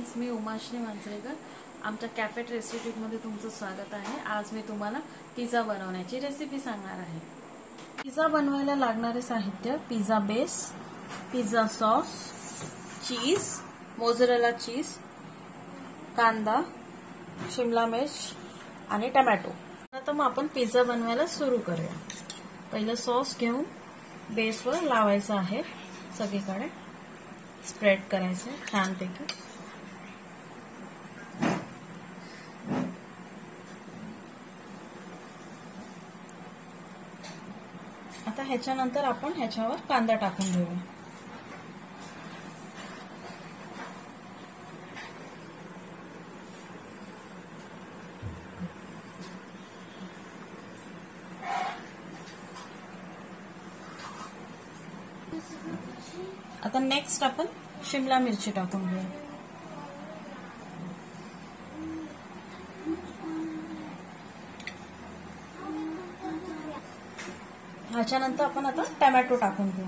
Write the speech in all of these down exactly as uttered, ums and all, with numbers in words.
Friends, मी उमाश्री मांजरेकर. आमच्या कॅफेट रेसिपीमध्ये तुमचं स्वागत आहे. आज मी तुम्हाला पिझ्झा बनवण्याची रेसिपी सांगणार आहे. पिझ्झा बनवायला लागणारे साहित्य: pizza base, pizza sauce, cheese, mozzarella cheese, कांदा, शिमला मिर्च आणि टोमॅटो. आता मग आपण पिझ्झा बनवायला सुरू करूया. पहिलं सॉस घेऊन बेसवर लावायचं आहे, सगळीकडे स्प्रेड करायचं छानपैकी. आता ह्याच्यानंतर आपण ह्याच्यावर कांदा टाकून घेऊया. आता नेक्स्ट आपण शिमला मिरची टाकून घेऊया. ह्याच्यानंतर आपण आता टोमॅटो टाकून घेऊ.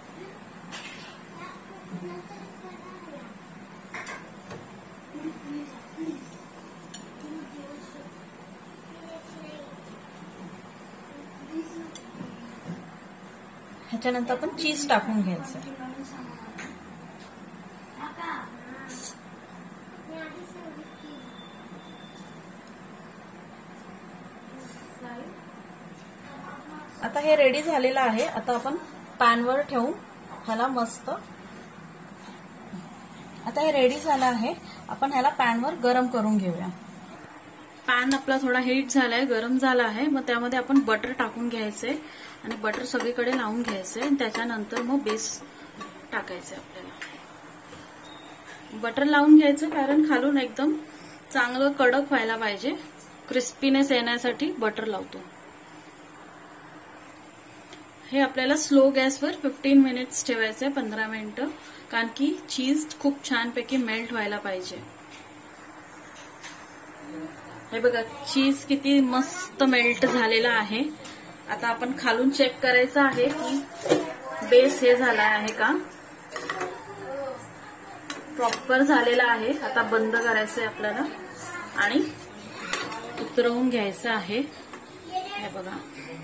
ह्याच्यानंतर आपण चीज टाकून घ्यायचं. आता हे रेडी झालेलं आहे. आता आपण पॅनवर ठेवून ह्याला मस्त आता हे रेडी झालं आहे. आपण ह्याला पॅनवर गरम करून घेऊया. पॅन आपला थोडा हीट झालाय, गरम झाला आहे. मग त्यामध्ये आपण बटर टाकून घ्यायचंय आणि बटर सगळीकडे लावून घ्यायचंय. आणि त्याच्यानंतर मग बेस टाकायचंय. आपल्याला बटर लावून घ्यायचं, कारण खालून एकदम चांगलं कडक व्हायला पाहिजे. क्रिस्पीनेस येण्यासाठी बटर लावतो. हे आपल्याला स्लो गॅसवर फिफ्टीन मिनिट्स ठेवायचंय, पंधरा मिनिटं, कारण की चीज खूप छानपैकी मेल्ट व्हायला पाहिजे. हे बघा, चीज किती मस्त मेल्ट झालेला आहे. आता आपण खालून चेक करायचं आहे की बेस हे झाला आहे का, प्रॉपर झालेला आहे. आता बंद करायचंय आपल्याला आणि उतरवून घ्यायचं आहे. हे बघा,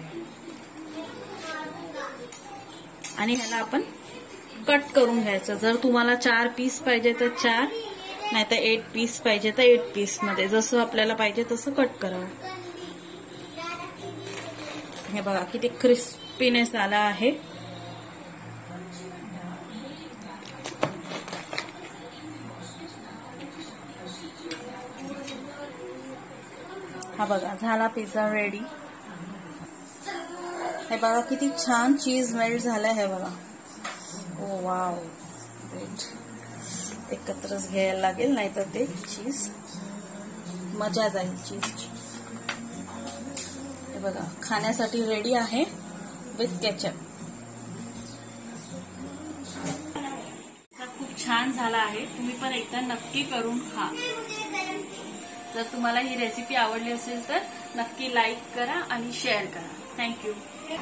आणि ह्याला आपण कट करून घ्यायचं. जर तुम्हाला चार पीस पाहिजे तर चार, नाही तर एट पीस पाहिजे तर एट पीस मध्ये, जसं आपल्याला पाहिजे तसं कट करावं. हे बघा किती क्रिस्पीनेस आला आहे. हा बघा, झाला पिझ्झा रेडी. हे बघा किती छान चीज मेल्ट झालंय. हे बघा, ओ वाव, ग्रेट. एकत्रच घ्यायला लागेल, नाहीतर ते चीज मजा जाईल चीजची. हे बघा, खाण्यासाठी रेडी आहे विथ केचप. खूप छान झाला आहे. तुम्ही पण एकदा नक्की करून खा. जर तुम्हाला ही रेसिपी आवडली असेल तर नक्की लाईक करा आणि शेअर करा. थँक्यू.